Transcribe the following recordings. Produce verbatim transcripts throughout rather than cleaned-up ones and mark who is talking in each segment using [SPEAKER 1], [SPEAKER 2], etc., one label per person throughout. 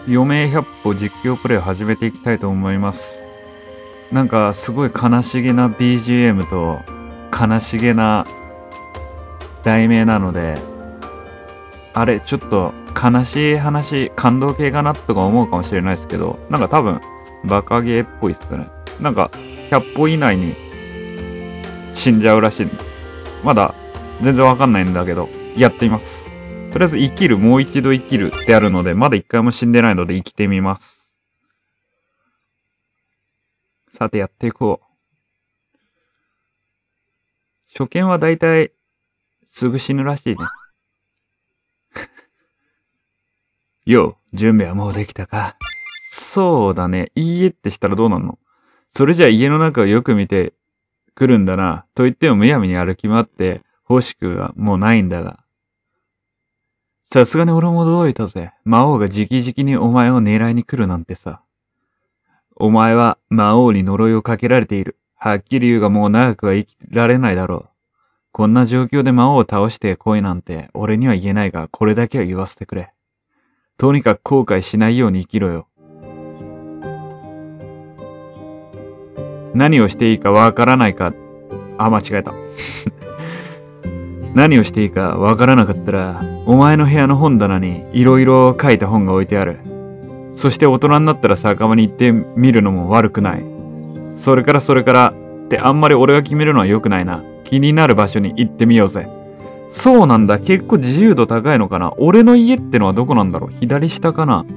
[SPEAKER 1] 余命ひゃっぽ実況プレイを始めていきたいと思います。なんかすごい悲しげな ビージーエム と悲しげな題名なので、あれちょっと悲しい話、感動系かなとか思うかもしれないですけど、なんか多分バカゲーっぽいっすね。なんかひゃっぽ以内に死んじゃうらしいんで、まだ全然わかんないんだけどやってみます。とりあえず生きる、もう一度生きるってあるので、まだ一回も死んでないので生きてみます。さてやっていこう。初見はだいたいすぐ死ぬらしいね。よう、準備はもうできたか？そうだね。いいえってしたらどうなんの？それじゃあ家の中をよく見てくるんだな。と言ってもむやみに歩き回って欲しくはもうないんだが。さすがに俺も驚いたぜ。魔王が直々にお前を狙いに来るなんてさ。お前は魔王に呪いをかけられている。はっきり言うがもう長くは生きられないだろう。こんな状況で魔王を倒して来いなんて俺には言えないが、これだけは言わせてくれ。とにかく後悔しないように生きろよ。何をしていいかわからないか。あ、間違えた。何をしていいかわからなかったら、お前の部屋の本棚にいろいろ書いた本が置いてある。そして大人になったら酒場に行ってみるのも悪くない。それからそれからってあんまり俺が決めるのは良くないな。気になる場所に行ってみようぜ。そうなんだ。結構自由度高いのかな。俺の家ってのはどこなんだろう。左下かな。うん。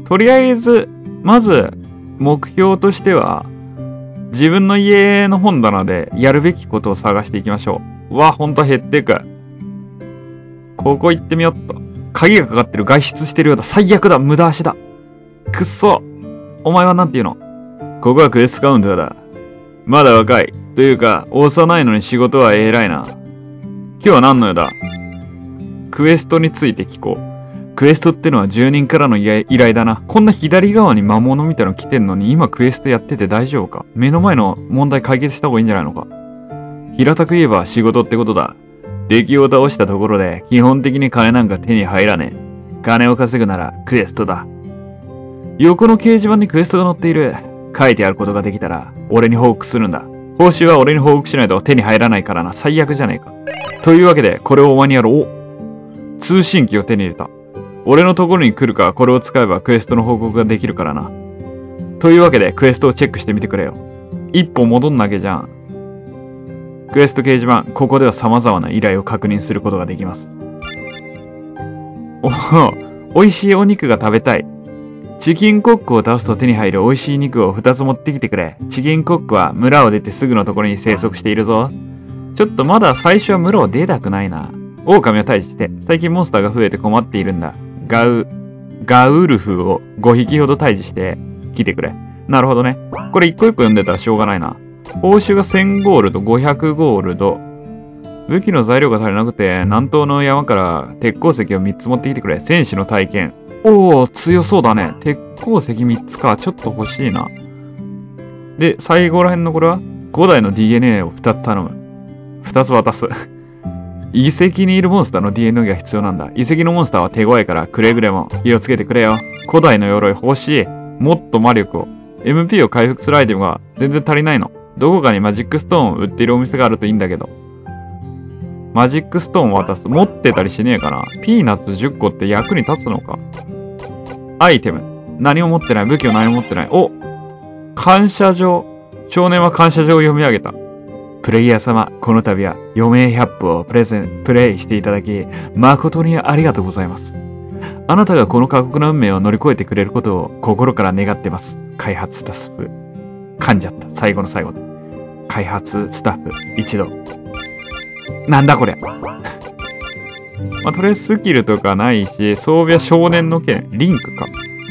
[SPEAKER 1] とりあえず、まず目標としては、自分の家の本棚でやるべきことを探していきましょう。うわ、ほんと減ってく。ここ行ってみよっと。鍵がかかってる。外出してるようだ。最悪だ。無駄足だ。くっそ。お前はなんて言うの？ここはクエストカウンターだ。まだ若い。というか、幼いのに仕事は偉いな。今日は何の用だ？クエストについて聞こう。クエストってのは住人からの依頼だな。こんな左側に魔物みたいなの来てんのに今クエストやってて大丈夫か？目の前の問題解決した方がいいんじゃないのか？平たく言えば仕事ってことだ。敵を倒したところで基本的に金なんか手に入らねえ。金を稼ぐならクエストだ。横の掲示板にクエストが載っている。書いてあることができたら俺に報告するんだ。報酬は俺に報告しないと手に入らないからな。最悪じゃねえか。というわけでこれをお前にやろう。お、通信機を手に入れた。俺のところに来るかこれを使えばクエストの報告ができるからな。というわけでクエストをチェックしてみてくれよ。一歩戻んなきゃじゃん。クエスト掲示板、ここでは様々な依頼を確認することができます。おお、美味しいお肉が食べたい。チキンコックを倒すと手に入る美味しい肉をふたつ持ってきてくれ。チキンコックは村を出てすぐのところに生息しているぞ。ちょっとまだ最初は村を出たくないな。狼を退治して、最近モンスターが増えて困っているんだ。ガウ、ガウルフをごひきほど退治して来てくれ。なるほどね。これ一個一個読んでたらしょうがないな。報酬がせんゴールド、ごひゃくゴールド。武器の材料が足りなくて、南東の山から鉄鉱石をみっつ持ってきてくれ。戦士の体験。おー、強そうだね。鉄鉱石みっつか。ちょっと欲しいな。で、最後ら辺のこれはごだいの ディーエヌエー をふたつ頼む。ふたつ渡す。遺跡にいるモンスターの ディーエヌエー が必要なんだ。遺跡のモンスターは手強いからくれぐれも気をつけてくれよ。古代の鎧欲しい。もっと魔力を。エムピー を回復するアイテムが全然足りないの。どこかにマジックストーンを売っているお店があるといいんだけど。マジックストーンを渡す。持ってたりしねえかな。ピーナッツじゅっこって役に立つのか。アイテム。何も持ってない。武器を何も持ってない。お！感謝状。少年は感謝状を読み上げた。プレイヤー様、この度は余命ひゃっぽをプレゼン、プレイしていただき、誠にありがとうございます。あなたがこの過酷な運命を乗り越えてくれることを心から願ってます。開発スタッフ。噛んじゃった。最後の最後で。開発スタッフ、一度。なんだこれ。まあ、とりあえずスキルとかないし、装備は少年の剣、リンクか。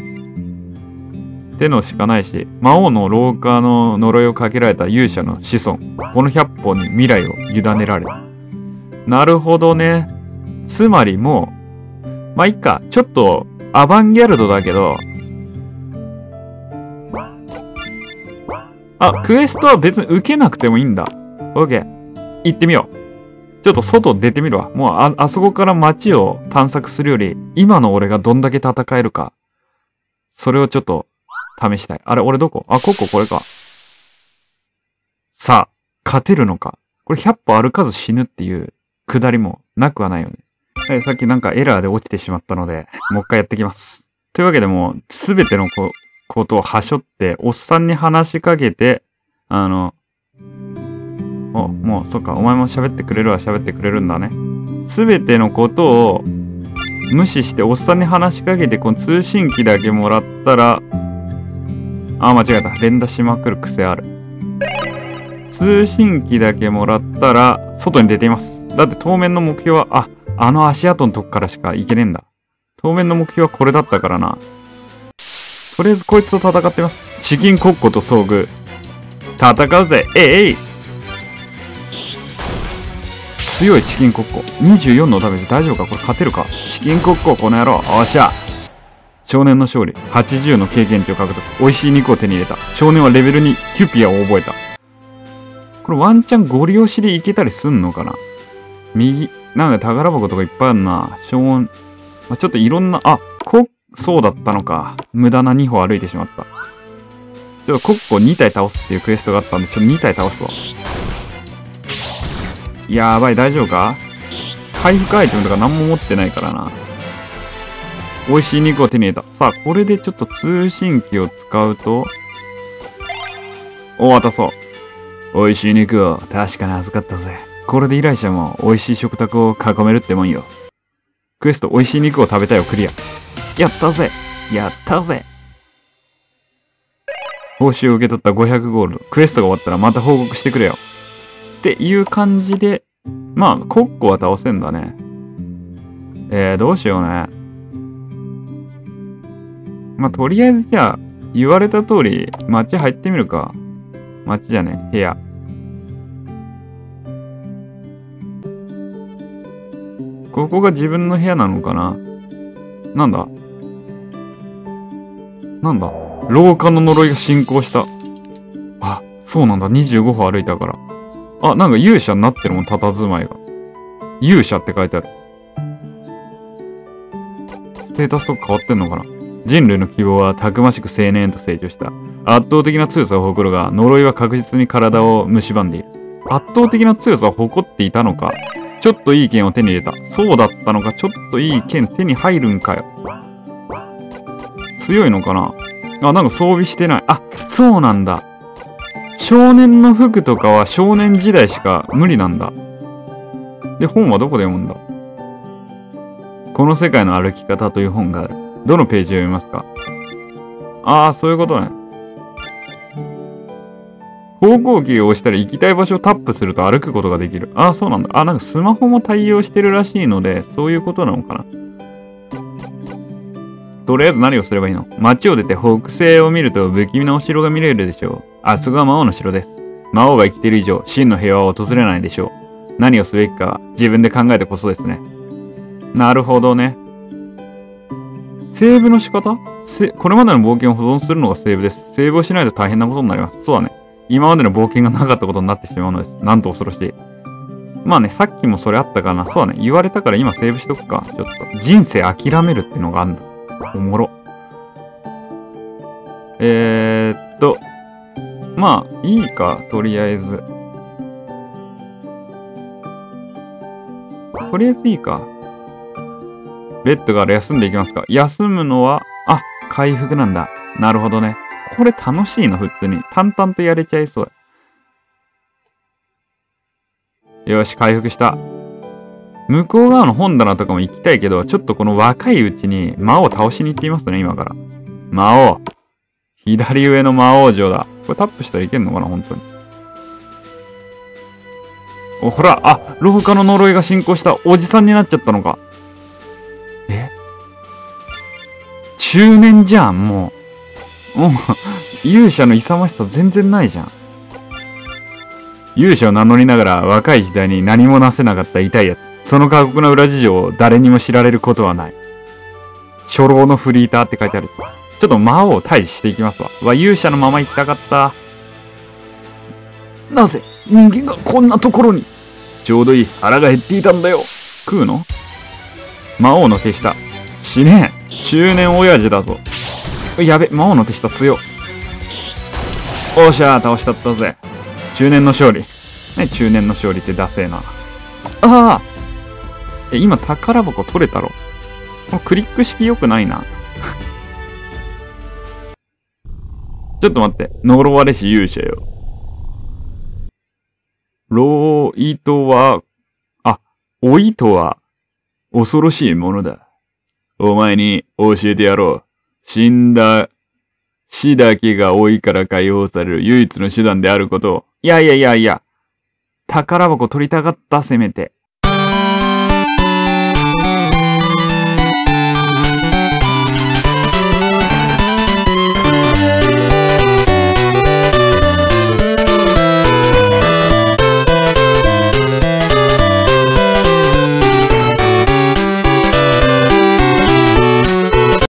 [SPEAKER 1] ってのしかないし、魔王の廊下の呪いをかけられた勇者の子孫。このひゃっぽに未来を委ねられる。なるほどね。つまりもう、まあ、いっか。ちょっと、アバンギャルドだけど、あ、クエストは別に受けなくてもいいんだ。オッケー。行ってみよう。 ちょっと外出てみるわ。もうあ、あそこから街を探索するより、今の俺がどんだけ戦えるか。それをちょっと試したい。あれ、俺どこ？あ、こここれか。さあ、勝てるのか。これひゃっぽ歩かず死ぬっていうくだりもなくはないよね。はい、さっきなんかエラーで落ちてしまったので、もう一回やってきます。というわけでもう、すべてのこことをはしょって、おっさんに話しかけて、あの、お、もう、そっか、お前も喋ってくれるわ、喋ってくれるんだね。すべてのことを無視して、おっさんに話しかけて、この通信機だけもらったら、あ、間違えた。連打しまくる癖ある。通信機だけもらったら、外に出ています。だって当面の目標は、あ、あの足跡のとこからしか行けねえんだ。当面の目標はこれだったからな。とりあえずこいつと戦ってます。チキンコッコと遭遇。戦うぜ。えいえい。強いチキンコッコ。にじゅうよんのダメージ大丈夫か？これ勝てるか？チキンコッコ、この野郎。おっしゃ。少年の勝利。はちじゅうの経験値を獲得。美味しい肉を手に入れた。少年はレベルにキュピアを覚えた。これワンチャンゴリ押しでいけたりすんのかな？右。なんか宝箱とかいっぱいあるな。少年。まあ、ちょっといろんな、あ、こ、そうだったのか。無駄なにほ歩いてしまった。ちょっとコッコに体倒すっていうクエストがあったんで、ちょっとに体倒すわ。やばい、大丈夫か？回復アイテムとか何も持ってないからな。美味しい肉を手に入れた。さあ、これでちょっと通信機を使うと、お、渡そう。美味しい肉を確かに預かったぜ。これで依頼者も美味しい食卓を囲めるってもんよ。クエスト美味しい肉を食べたいをクリア。やったぜ。やったぜ。報酬を受け取ったごひゃくゴールド。クエストが終わったらまた報告してくれよ。っていう感じで、まあ、コッコは倒せんだね。えー、どうしようね。まあ、とりあえずじゃあ、言われた通り、街入ってみるか。街じゃねえ、部屋。ここが自分の部屋なのかな？なんだ？なんだ？廊下の呪いが進行した。あ、そうなんだ。にじゅうご歩歩いたから。あ、なんか勇者になってるもん、佇まいが。勇者って書いてある。ステータスとか変わってんのかな？人類の希望はたくましく青年へと成長した。圧倒的な強さを誇るが、呪いは確実に体を蝕んでいる。圧倒的な強さを誇っていたのか？ちょっといい剣を手に入れた。そうだったのか？ちょっといい剣手に入るんかよ。強いのかな？あ、なんか装備してない。あ、そうなんだ。少年の服とかは少年時代しか無理なんだ。で、本はどこで読むんだ？この世界の歩き方という本がある。どのページを読みますか？ああ、そういうことね。方向キーを押したら行きたい場所をタップすると歩くことができる。ああ、そうなんだ。あ、なんかスマホも対応してるらしいので、そういうことなのかな。とりあえず何をすればいいの？街を出て北西を見ると不気味なお城が見れるでしょう。あそこは魔王の城です。魔王が生きている以上、真の平和を訪れないでしょう。何をすべきかは自分で考えてこそですね。なるほどね。セーブの仕方？せこれまでの冒険を保存するのがセーブです。セーブをしないと大変なことになります。そうだね。今までの冒険がなかったことになってしまうのです。なんと恐ろしい。まあね、さっきもそれあったかな。そうだね。言われたから今セーブしとくか。ちょっと。人生諦めるってのがあんだ。おもろ。えーっと。まあ、いいか。とりあえず。とりあえずいいか。ベッドから休んでいきますか。休むのは、あ、回復なんだ。なるほどね。これ楽しいな、普通に。淡々とやれちゃいそう。よし、回復した。向こう側の本棚とかも行きたいけど、ちょっとこの若いうちに魔王を倒しに行ってみますね、今から。魔王。左上の魔王城だ。これタップしたらいけんのかな、本当に。お、ほら、あ、廊下の呪いが進行した。おじさんになっちゃったのか。え？中年じゃん、もう。もう、勇者の勇ましさ全然ないじゃん。勇者を名乗りながら若い時代に何もなせなかった痛いやつ。その過酷な裏事情を誰にも知られることはない。初老のフリーターって書いてある。ちょっと魔王を退治していきますわ。わ、勇者のまま行きたかった。なぜ人間がこんなところに？ ちょうどいい。腹が減っていたんだよ。食うの？魔王の手下。死ねえ。中年親父だぞ。やべ、魔王の手下強。おっしゃー、倒したったぜ。中年の勝利。ね、中年の勝利ってダセえな。ああえ、今宝箱取れたろ。このクリック式良くないな。ちょっと待って。呪われし勇者よ。ロイとは、あ、老いとは、恐ろしいものだ。お前に教えてやろう。死んだ死だけが老いから解放される唯一の手段であることを。いやいやいやいや。宝箱取りたかった、せめて。